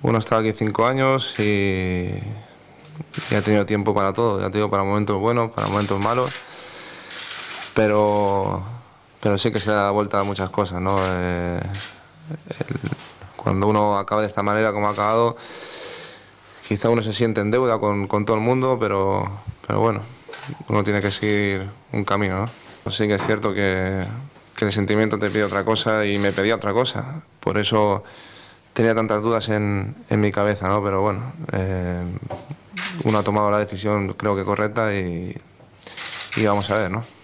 Bueno, he estado aquí 5 años y he tenido tiempo para todo, ya te digo, para momentos buenos, para momentos malos, pero, pero sí que se da vuelta a muchas cosas, ¿no? Cuando uno acaba de esta manera como ha acabado, quizá uno se siente en deuda con todo el mundo, pero bueno, uno tiene que seguir un camino, ¿no? Sí que es cierto que el sentimiento te pide otra cosa y me pedía otra cosa, por eso tenía tantas dudas en mi cabeza, ¿no? Pero bueno, uno ha tomado la decisión creo que correcta y vamos a ver, ¿no?